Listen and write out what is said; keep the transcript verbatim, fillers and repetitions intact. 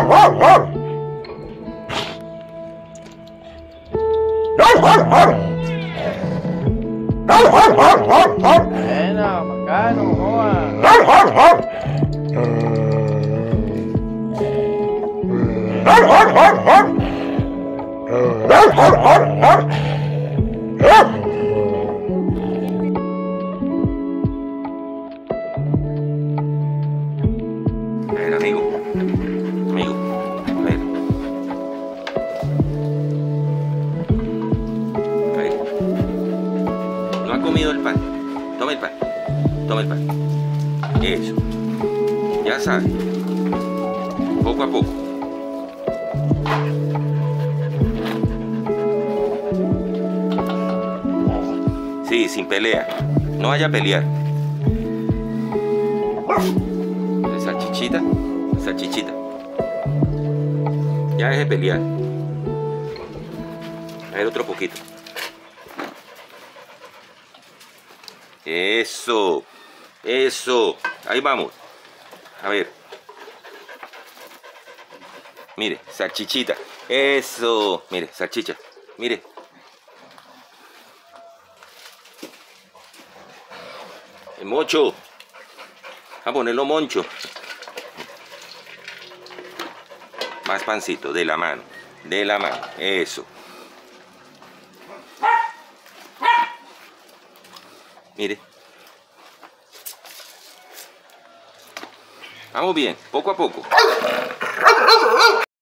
Buena, bacano, joa. A ver, amigo, amigo, a ver, a ver, no ha comido el pan, toma el pan, toma el pan, eso, ya sabe, poco a poco. Sí, sin pelea, no vaya a pelear. Salchichita, salchichita. Ya deje de pelear. A ver, otro poquito. Eso, eso. Ahí vamos. A ver. Mire, salchichita. Eso. Mire, salchicha. Mire. El mocho. A ponerlo moncho. Más pancito, de la mano, de la mano, eso. Mire. Vamos bien, poco a poco.